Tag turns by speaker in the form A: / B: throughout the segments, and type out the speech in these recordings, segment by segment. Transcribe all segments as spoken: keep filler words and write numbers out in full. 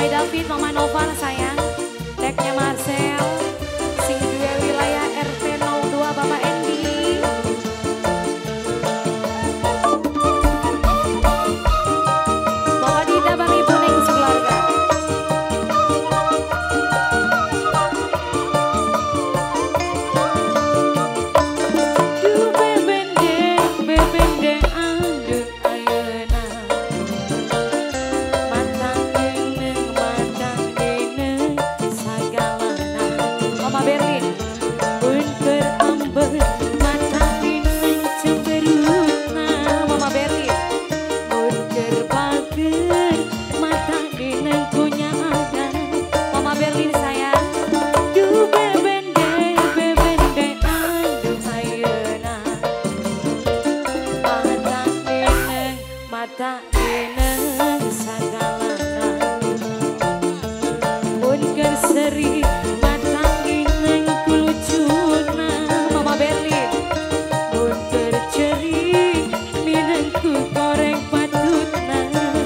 A: David, Mama Novan sayang. Deknya Marcel, sing dua wilayah R T nol dua Bapak Endi. Bapak Dida, Bang Ibu Neng sekeluarga. Duh bebende, bebende aduh ayeuna. Matang geneng, matang geneng sagalana. Mama Berlin, bunker amber, matang geneng cemberutna. Mama Berlin, bunker bager, matang geneng punya ada. Mama Berlin sayang. Duh bebende, bebende aduh ayeuna. Matang geneng, matang geneng sagalana. Bunker seri, matang geneng kulucuna. Mama Berlin, bunker ceri, minangku goreng patutna.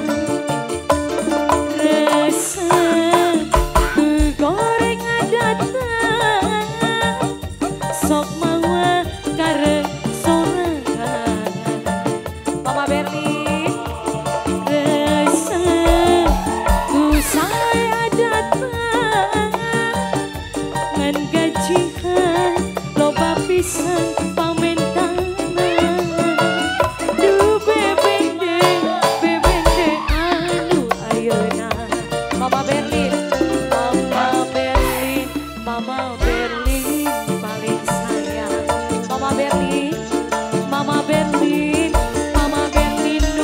A: Rasa ku goreng adatna, sok mawa kareng sorangan. Mama Berlin, rasa ku saya datang ngan gajihan loba pisan pamentanan. Duh bebende, bebende anu ayeuna. Mama Berlin, Mama Berlin, Mama Berlin paling sayang. Mama Berlin, Mama Berlin, Mama Berlin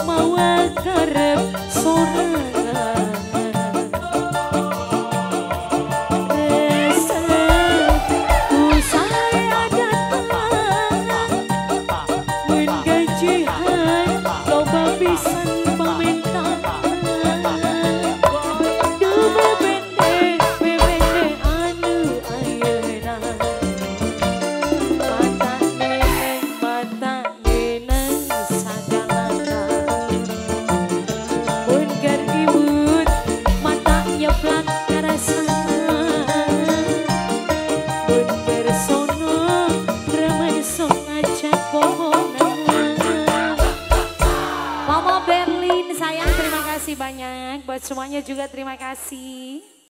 A: mawa karep sorangan resaku saya datang mun gajian loba pisan pamentaan duh bebende bebende anu ayeuna mata neneng mata neneng sagalana mun keur diwut mata nyeplat karasana mun keur sono remen sok ngajak bohongan. Mama Berlin sayang terima kasih banyak buat semuanya juga terima kasih.